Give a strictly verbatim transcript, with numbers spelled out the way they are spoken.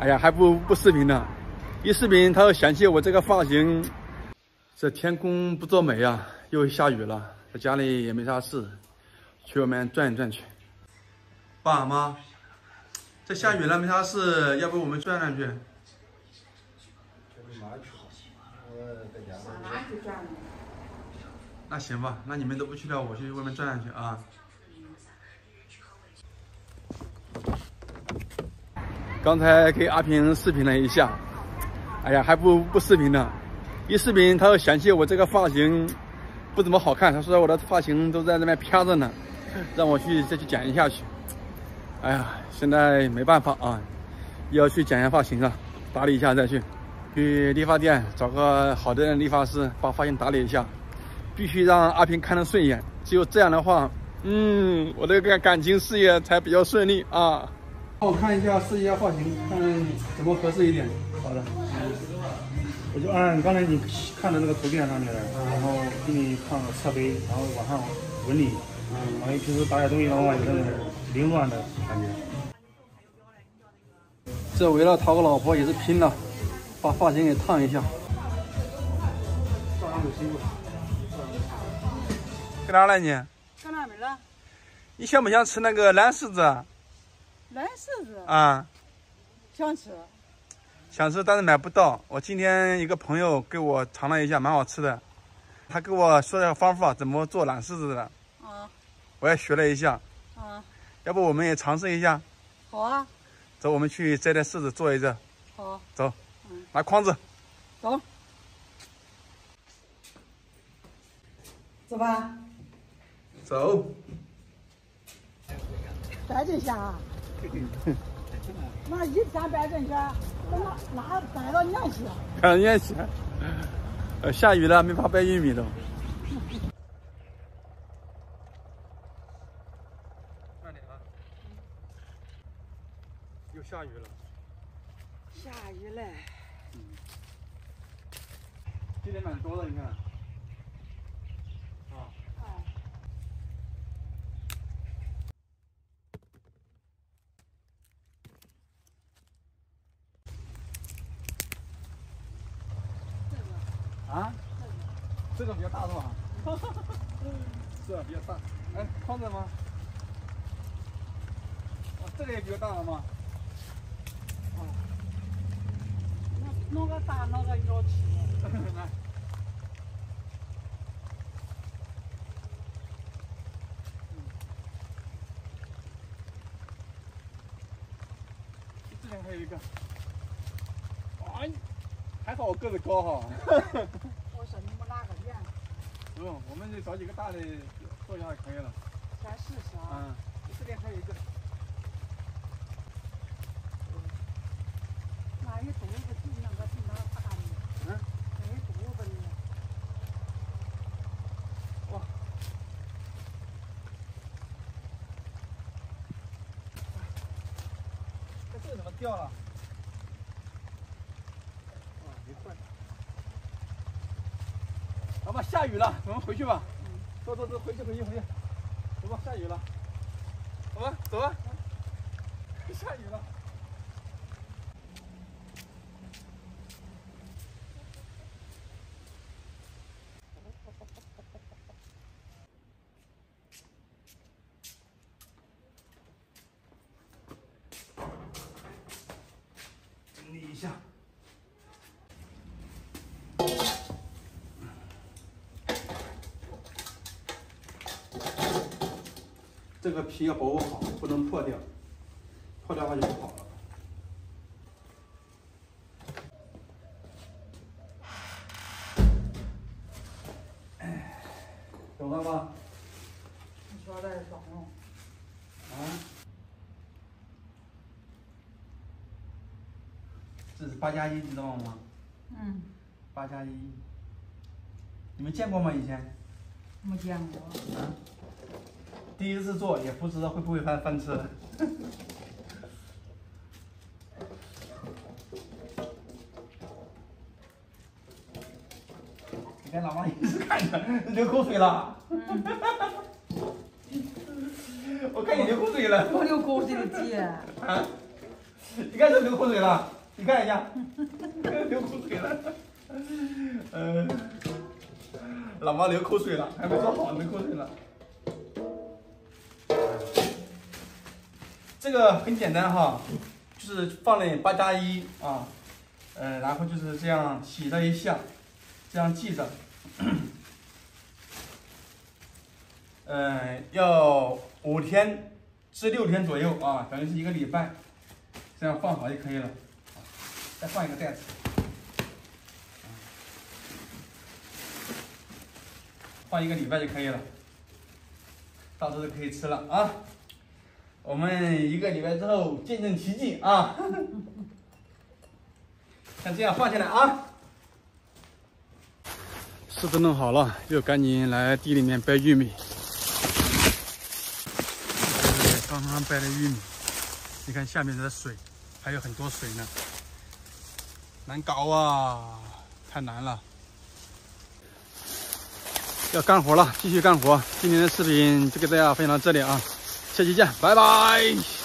哎呀，还不不视频呢，一视频他又嫌弃我这个发型。这天公不作美啊，又下雨了，在家里也没啥事，去外面转一转去。爸妈，这下雨了没啥事，要不我们转转去？ 上哪去转呢？ 那行吧，那你们都不去了，我去外面转转去啊。刚才给阿平视频了一下，哎呀，还不不视频呢，一视频他又嫌弃我这个发型不怎么好看，他说我的发型都在那边飘着呢，让我去再去剪一下去。哎呀，现在没办法啊，要去剪一下发型啊，打理一下再去。去理发店找个好的理发师，把发型打理一下，必须让阿平看得顺眼。只有这样的话，嗯，我这个感情事业才比较顺利啊。帮我看一下，试一下发型，看怎么合适一点。 好的，我就按刚才你看的那个图片上面的，然后给你放个侧背，然后往上纹理，嗯，然后平时打点东西的话，有那种凌乱的感觉。 这为了讨个老婆也是拼了，把发型给烫一下。 照常有辛苦。 搁哪来你？ 搁哪没了？ 你想不想吃那个蓝柿子？ 蓝柿子啊， 想吃。 想吃，但是买不到。我今天一个朋友给我尝了一下，蛮好吃的。他给我说的方法怎么做蓝柿子的， 啊， 我也学了一下。 啊， 要不我们也尝试一下？ 好啊。 走，我们去摘点柿子做一个。 好。 走， 嗯， 拿筐子。 走。走吧。 走。 摆正下啊。那一天摆正下，那哪摆到年去？ 摆到年去。呃，下雨了，没法掰玉米了。慢点啊！又下雨了。 下雨嘞。 嗯。今天蛮多的，你看。啊。 哎。 啊，这个比较大是吧？是啊，比较大。哎，筐子吗？哦，这个也比较大了吗？ 哦，那弄个大，弄个要吃。 来。这边还有一个。哎。还好我个子高哈。 我说你们哪个远？ 不用，我们就找几个大的坐下就可以了。 先试试啊。 嗯，这边还有一个。 那一肚子比那个比那个大呢。 嗯。 那一肚子呢。 哇。这个怎么掉了？好吧，下雨了，我们回去吧。嗯。走走走，回去回去回去。走吧，下雨了。走吧，走吧。下雨了。整理一下。这个皮要保护好，不能破掉，破掉的话就不好了。哎，懂了吗？ 你说的是懂。 啊？这是八加一，你知道吗？ 嗯。 八加一，你们见过吗？以前？ 没见过。 啊？第一次做也不知道会不会翻翻车。你看老王一直看着，流口水了。嗯、我看你流口水了。 我流口水了姐。 啊？你看这流口水了。 你看一下，流口水了。嗯、呃，老妈流口水了，还没做好，流口水了。这个很简单哈，就是放点八加一啊，呃，然后就是这样洗了一下，这样记着。嗯、呃，要五天至六天左右啊，等于是一个礼拜，这样放好就可以了。再换一个袋子，放一个礼拜就可以了，到时候就可以吃了啊。我们一个礼拜之后见证奇迹啊！像这样放下来啊。柿子弄好了，又赶紧来地里面掰玉米。刚刚掰的玉米，你看下面的水还有很多水呢，难搞啊，太难了。要干活了，继续干活。今天的视频就给大家分享到这里啊，下期见，拜拜。